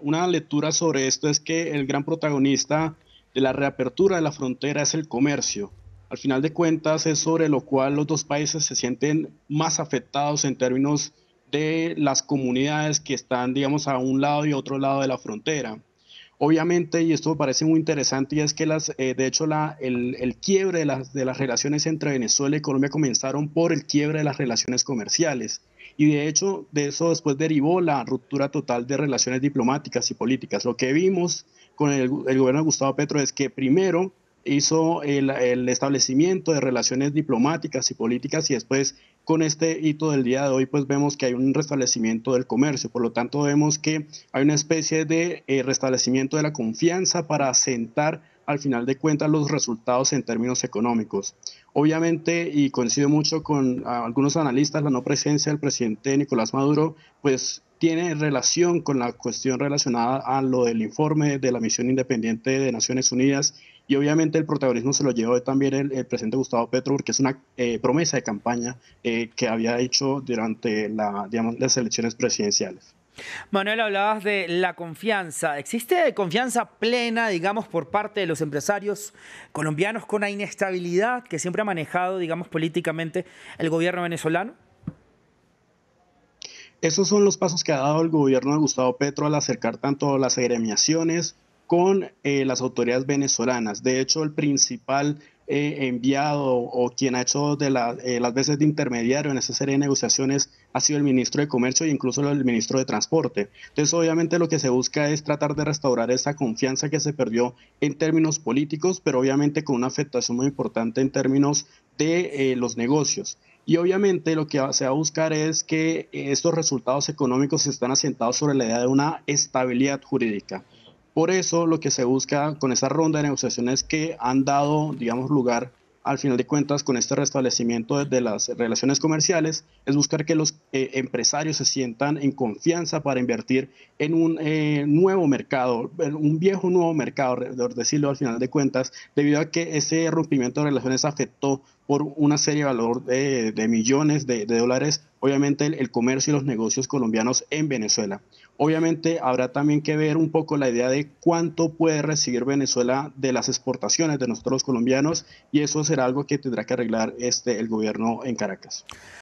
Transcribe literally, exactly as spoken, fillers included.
una lectura sobre esto es que el gran protagonista de la reapertura de la frontera es el comercio. Al final de cuentas es sobre lo cual los dos países se sienten más afectados en términos de las comunidades que están, digamos, a un lado y otro lado de la frontera. Obviamente, y esto me parece muy interesante, y es que las, eh, de hecho la, el, el quiebre de las, de las relaciones entre Venezuela y Colombia comenzaron por el quiebre de las relaciones comerciales. Y de hecho, de eso después derivó la ruptura total de relaciones diplomáticas y políticas. Lo que vimos con el, el gobierno de Gustavo Petro es que primero hizo el, el establecimiento de relaciones diplomáticas y políticas y después con este hito del día de hoy pues vemos que hay un restablecimiento del comercio. Por lo tanto vemos que hay una especie de eh, restablecimiento de la confianza para asentar al final de cuentas los resultados en términos económicos. Obviamente, y coincido mucho con uh, algunos analistas, la no presencia del presidente Nicolás Maduro pues tiene relación con la cuestión relacionada a lo del informe de la misión independiente de Naciones Unidas y obviamente el protagonismo se lo llevó también el, el presidente Gustavo Petro porque es una eh, promesa de campaña eh, que había hecho durante la, digamos, las elecciones presidenciales. Manuel, hablabas de la confianza. ¿Existe confianza plena, digamos, por parte de los empresarios colombianos con la inestabilidad que siempre ha manejado, digamos, políticamente el gobierno venezolano? Esos son los pasos que ha dado el gobierno de Gustavo Petro al acercar tanto las agremiaciones con eh, las autoridades venezolanas. De hecho, el principal eh, enviado o quien ha hecho de la, eh, las veces de intermediario en esa serie de negociaciones ha sido el ministro de Comercio e incluso el ministro de Transporte. Entonces, obviamente lo que se busca es tratar de restaurar esa confianza que se perdió en términos políticos, pero obviamente con una afectación muy importante en términos de eh, los negocios. Y obviamente lo que se va a buscar es que estos resultados económicos están asentados sobre la idea de una estabilidad jurídica. Por eso lo que se busca con esa ronda de negociaciones que han dado, digamos, lugar al final de cuentas con este restablecimiento de las relaciones comerciales es buscar que los eh, empresarios se sientan en confianza para invertir en un eh, nuevo mercado, un viejo nuevo mercado, por decirlo al final de cuentas, debido a que ese rompimiento de relaciones afectó por una serie de valor de, de millones de, de dólares, obviamente el, el comercio y los negocios colombianos en Venezuela. Obviamente habrá también que ver un poco la idea de cuánto puede recibir Venezuela de las exportaciones de nosotros los colombianos y eso será algo que tendrá que arreglar este, el gobierno en Caracas.